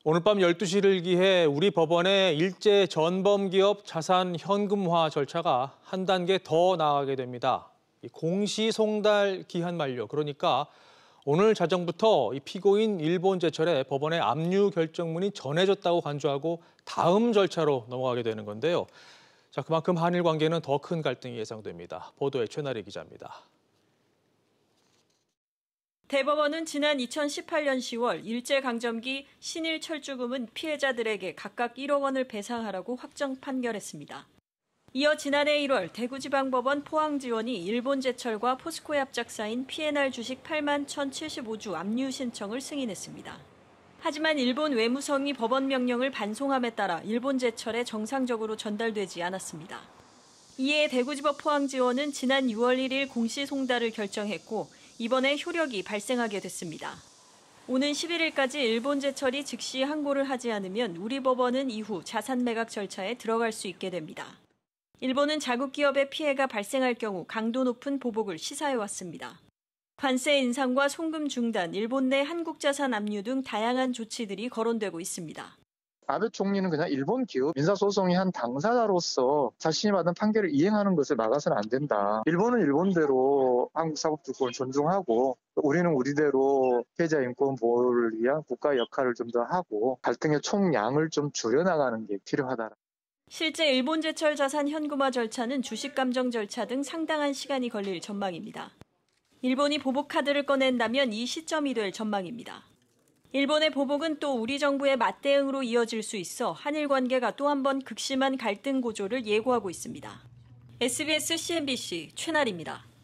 오늘 밤 12시를 기해 우리 법원의 일제 전범기업 자산 현금화 절차가 한 단계 더 나아가게 됩니다. 공시송달 기한 만료, 그러니까 오늘 자정부터 피고인 일본제철에 법원에 압류 결정문이 전해졌다고 간주하고 다음 절차로 넘어가게 되는 건데요. 자, 그만큼 한일 관계는 더 큰 갈등이 예상됩니다. 보도에 최나리 기자입니다. 대법원은 지난 2018년 10월 일제강점기 신일 철주금은 피해자들에게 각각 1억 원을 배상하라고 확정 판결했습니다. 이어 지난해 1월 대구지방법원 포항지원이 일본제철과 포스코의 합작사인 P&R 주식 8만 1,075주 압류 신청을 승인했습니다. 하지만 일본 외무성이 법원 명령을 반송함에 따라 일본제철에 정상적으로 전달되지 않았습니다. 이에 대구지법 포항지원은 지난 6월 1일 공시송달을 결정했고 이번에 효력이 발생하게 됐습니다. 오는 11일까지 일본제철이 즉시 항고를 하지 않으면 우리 법원은 이후 자산 매각 절차에 들어갈 수 있게 됩니다. 일본은 자국 기업의 피해가 발생할 경우 강도 높은 보복을 시사해왔습니다. 관세 인상과 송금 중단, 일본 내 한국자산 압류 등 다양한 조치들이 거론되고 있습니다. 아베 총리는 그냥 일본 기업 민사소송의 한 당사자로서 자신이 받은 판결을 이행하는 것을 막아서는 안 된다. 일본은 일본대로 한국 사법주권을 존중하고 우리는 우리대로 피해자 인권 보호를 위한 국가의 역할을 좀 더 하고 갈등의 총량을 좀 줄여나가는 게 필요하다. 실제 일본제철 자산 현금화 절차는 주식 감정 절차 등 상당한 시간이 걸릴 전망입니다. 일본이 보복 카드를 꺼낸다면 이 시점이 될 전망입니다. 일본의 보복은 또 우리 정부의 맞대응으로 이어질 수 있어 한일 관계가 또 한 번 극심한 갈등 고조를 예고하고 있습니다. SBS CNBC 최나리입니다.